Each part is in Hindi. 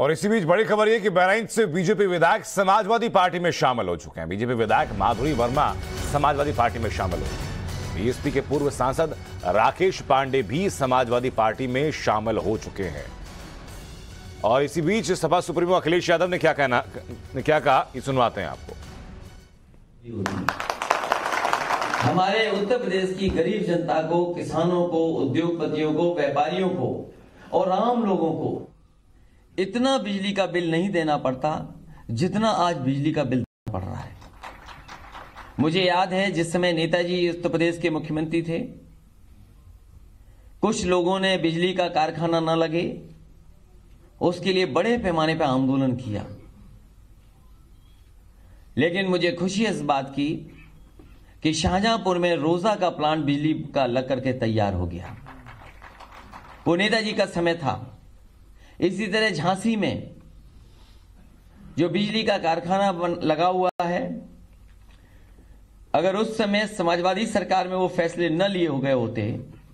और इसी बीच बड़ी खबर यह कि बहराइच से बीजेपी विधायक समाजवादी पार्टी में शामिल हो चुके हैं। बीजेपी विधायक माधुरी वर्मा समाजवादी पार्टी में शामिल हो। बीएसपी के पूर्व सांसद राकेश पांडे भी समाजवादी पार्टी में शामिल हो चुके हैं। और इसी बीच सपा सुप्रीमो अखिलेश यादव ने क्या कहा, ये सुनवाते हैं आपको। हमारे उत्तर प्रदेश की गरीब जनता को, किसानों को, उद्योगपतियों को, व्यापारियों को और आम लोगों को इतना बिजली का बिल नहीं देना पड़ता जितना आज बिजली का बिल देना पड़ रहा है। मुझे याद है जिस समय नेताजी उत्तर प्रदेश के मुख्यमंत्री थे, कुछ लोगों ने बिजली का कारखाना न लगे उसके लिए बड़े पैमाने पर आंदोलन किया। लेकिन मुझे खुशी इस बात की कि शाहजहांपुर में रोजा का प्लांट बिजली का लग करके तैयार हो गया। वो नेताजी का समय था। इसी तरह झांसी में जो बिजली का कारखाना लगा हुआ है, अगर उस समय समाजवादी सरकार में वो फैसले न लिए हो गए होते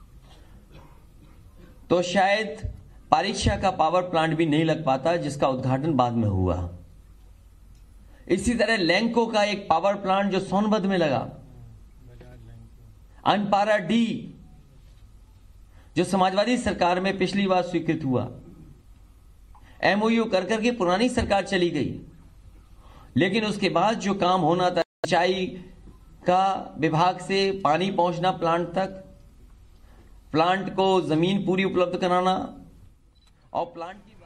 तो शायद पारीक्षा का पावर प्लांट भी नहीं लग पाता, जिसका उद्घाटन बाद में हुआ। इसी तरह लैंको का एक पावर प्लांट जो सोनभद्र में लगा, अनपारा डी जो समाजवादी सरकार में पिछली बार स्वीकृत हुआ, एमओयू कर करके पुरानी सरकार चली गई। लेकिन उसके बाद जो काम होना था, सिंचाई का विभाग से पानी पहुंचना प्लांट तक, प्लांट को जमीन पूरी उपलब्ध कराना और प्लांट की